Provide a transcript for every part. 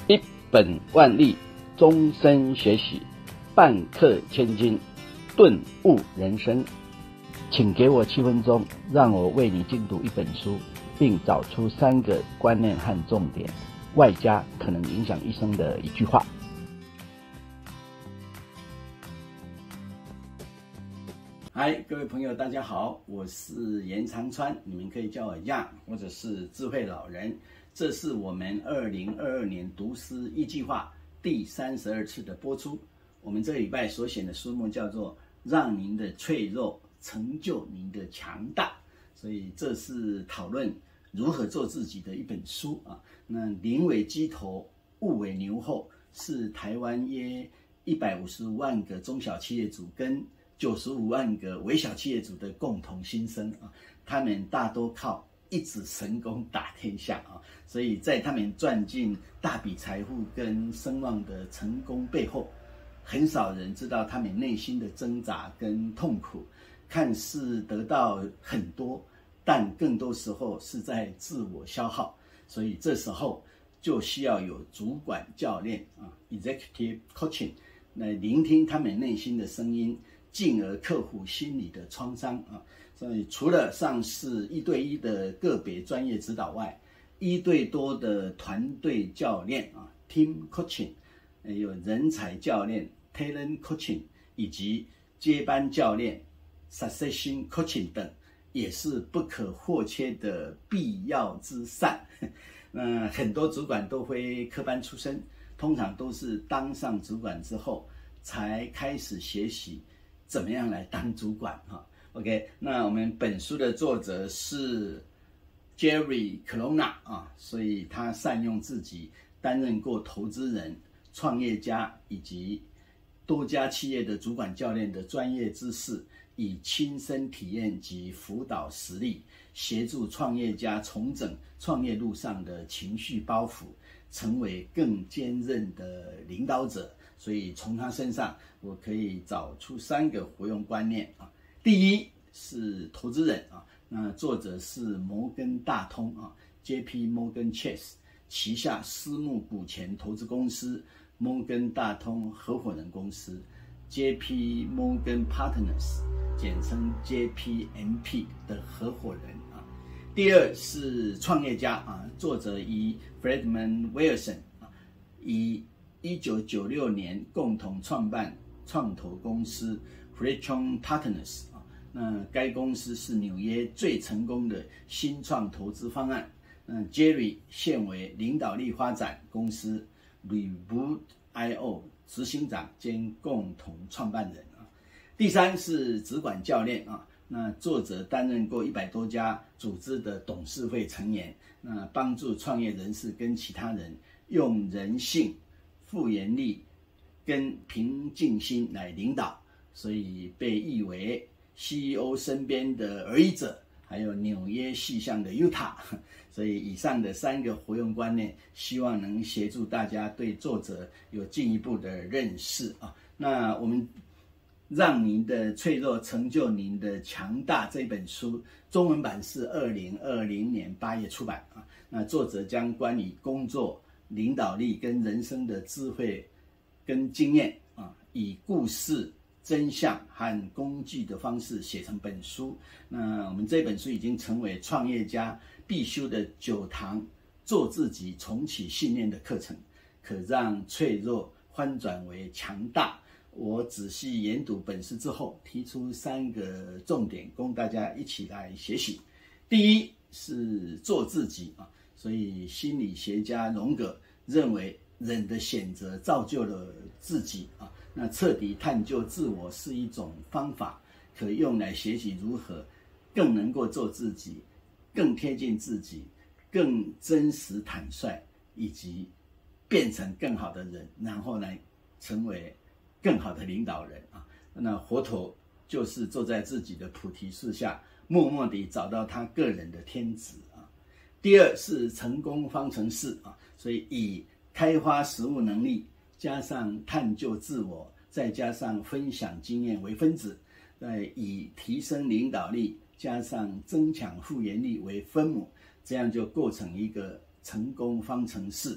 一本万利，终身学习，半课千金，顿悟人生。请给我7分钟，让我为你精读一本书，并找出3个观念和重点，外加可能影响一生的一句话。嗨，各位朋友，大家好，我是严长川，你们可以叫我 Young， 或者是智慧老人。这是我们2022年读诗一计划第32次的播出。我们这礼拜所选的书目叫做《让您的脆弱成就您的强大》，所以这是讨论如何做自己的一本书啊。那宁为鸡头，勿为牛后，是台湾约150万个中小企业主跟95万个微小企业主的共同心声啊。他们大多靠一指神功打天下啊，所以在他们赚进大笔财富跟声望的成功背后，很少人知道他们内心的挣扎跟痛苦。看似得到很多，但更多时候是在自我消耗，所以这时候就需要有主管教练啊 ，executive coaching 来聆听他们内心的声音，进而克服心理的创伤啊。所以除了上市1对1的个别专业指导外，1对多的团队教练啊 ，team coaching， 有人才教练 talent coaching， 以及接班教练Succession Coaching 等，也是不可或缺的必要之善。很多主管都非科班出身，通常都是当上主管之后才开始学习怎么样来当主管哈。OK， 那我们本书的作者是 Jerry Colonna 啊，所以他善用自己担任过投资人、创业家以及多家企业的主管教练的专业知识，以亲身体验及辅导实力，协助创业家重整创业路上的情绪包袱，成为更坚韧的领导者。所以从他身上，我可以找出3个活用观念啊。第一是投资人啊，那作者是摩根大通啊 ，JP Morgan Chase 旗下私募股权投资公司摩根大通合伙人公司 JP Morgan Partners， 简称 JPMP 的合伙人啊。第二是创业家啊，作者以 Friedman Wilson 啊，以1996年共同创办创投公司 Friedman Partners 啊，那该公司是纽约最成功的新创投资方案。Jerry 现为领导力发展公司 Reboot.io 执行长兼共同创办人啊。第三是主管教练啊，那作者担任过100多家组织的董事会成员，那帮助创业人士跟其他人用人性、复原力跟平静心来领导，所以被誉为 CEO 身边的儿语者，还有纽约细项的 Utah。所以以上的3个活用观念，希望能协助大家对作者有进一步的认识啊。那我们让您的脆弱成就您的强大这本书，中文版是2020年8月出版啊。那作者将关于工作、领导力跟人生的智慧跟经验啊，以故事、真相和工具的方式写成本书。那我们这本书已经成为创业家必修的9堂做自己重启信念的课程，可让脆弱翻转为强大。我仔细研读本书之后，提出3个重点供大家一起来学习。第一是做自己啊，所以心理学家荣格认为人的选择造就了自己啊。那彻底探究自我是一种方法，可用来学习如何更能够做自己，更贴近自己，更真实坦率，以及变成更好的人，然后来成为更好的领导人啊。那佛陀就是坐在自己的菩提树下，默默地找到他个人的天职啊。第二是成功方程式啊，所以以开发实务能力加上探究自我，再加上分享经验为分子，再以提升领导力加上增强复原力为分母，这样就构成一个成功方程式。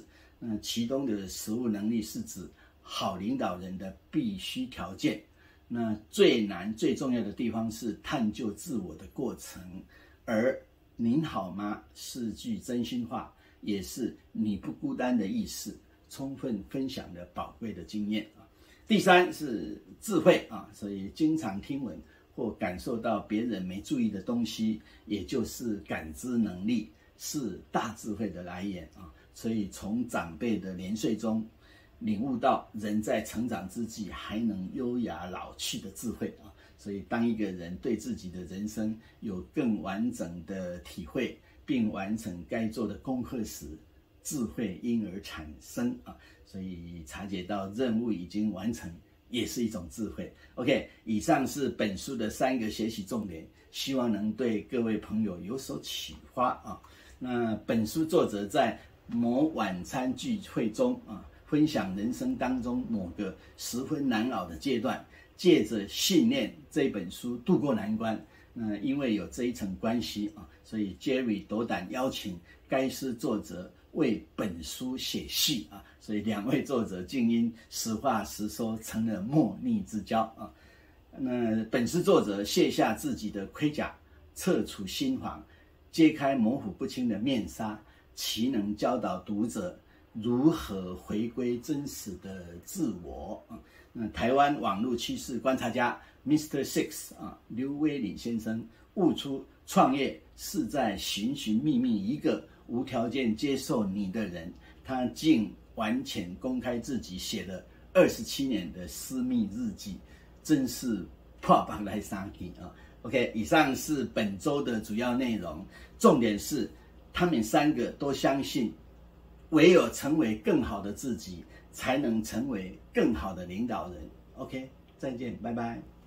其中的实务能力是指好领导人的必须条件。那最难最重要的地方是探究自我的过程，而您好吗是句真心话，也是你不孤单的意思，充分分享的宝贵的经验啊。第三是智慧啊，所以经常听闻或感受到别人没注意的东西，也就是感知能力，是大智慧的来源啊。所以从长辈的年岁中领悟到人在成长之际还能优雅老去的智慧啊。所以当一个人对自己的人生有更完整的体会，并完成该做的功课时，智慧因而产生啊。所以察觉到任务已经完成，也是一种智慧。OK， 以上是本书的3个学习重点，希望能对各位朋友有所启发啊。那本书作者在某晚餐聚会中啊，分享人生当中某个十分难熬的阶段，借着信念这本书度过难关。那因为有这一层关系啊，所以 Jerry 斗胆邀请该书作者为本书写序啊，所以2位作者竟因实话实说成了莫逆之交啊。那本书作者卸下自己的盔甲，撤除心防，揭开模糊不清的面纱，其能教导读者如何回归真实的自我啊。那台湾网络趋势观察家 Mr. Six 啊，刘威礼先生悟出创业是在寻寻觅觅一个无条件接受你的人，他竟完全公开自己写了27年的私密日记，真是破榜来杀气啊。OK， 以上是本周的主要内容，重点是他们3个都相信，唯有成为更好的自己，才能成为更好的领导人。OK， 再见，拜拜。